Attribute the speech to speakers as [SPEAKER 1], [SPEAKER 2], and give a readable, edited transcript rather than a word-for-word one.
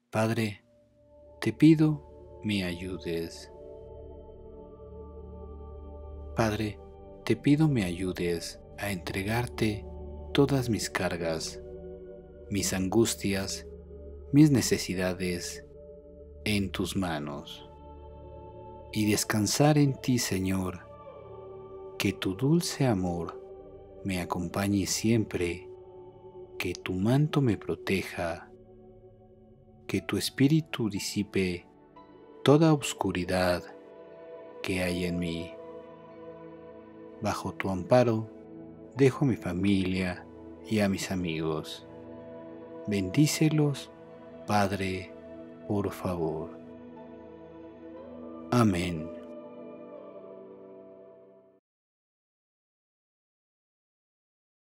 [SPEAKER 1] Padre, te pido me ayudes. Padre, te pido me ayudes a entregarte todas mis cargas, mis angustias, mis necesidades en tus manos, y descansar en ti, Señor, que tu dulce amor me acompañe siempre, que tu manto me proteja, que tu espíritu disipe toda oscuridad que hay en mí. Bajo tu amparo dejo a mi familia y a mis amigos. Bendícelos, Padre, por favor. Amén.